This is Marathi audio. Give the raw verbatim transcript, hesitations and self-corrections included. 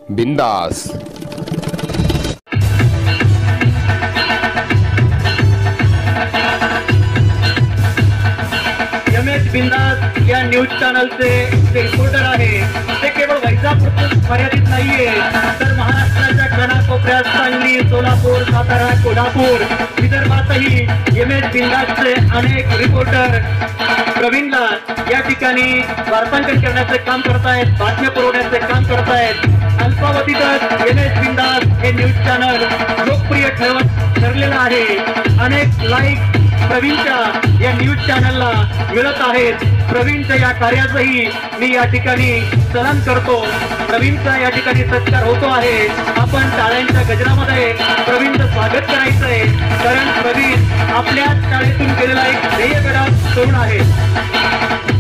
बिंदास। एमएच बिंदास या न्यूज चॅनलचे ते रिपोर्टर आहे, ते केवळ वैजापूरच मर्यादित नाहीये, तर महाराष्ट्राच्या कानाकोपऱ्यात सांगली, सोलापूर, सातारा, कोल्हापूर, विदर्भातही एमएच बिंदासचे अनेक रिपोर्टर प्रवीणला या ठिकाणी वार्तांकन करण्याचे काम करतायत, बातम्या पुरवण्याचे काम करतायत। अल्पावधीतच एमएच बिंदास हे न्यूज चॅनल लोकप्रिय ठरवत ठरलेलं आहे। अनेक लाईक प्रवीणच्या या न्यूज चॅनलला मिळत आहेत। प्रवीणच्या या कार्याचंही मी या ठिकाणी सलाम करतो। प्रवीणचा या ठिकाणी सत्कार होतो आहे। आपण टाळ्यांच्या गजरामध्ये प्रवीणचं स्वागत करायचं आहे, कारण प्रवीण आपल्या शाळेतून गेलेला एक ध्येयगडा तरुण आहे।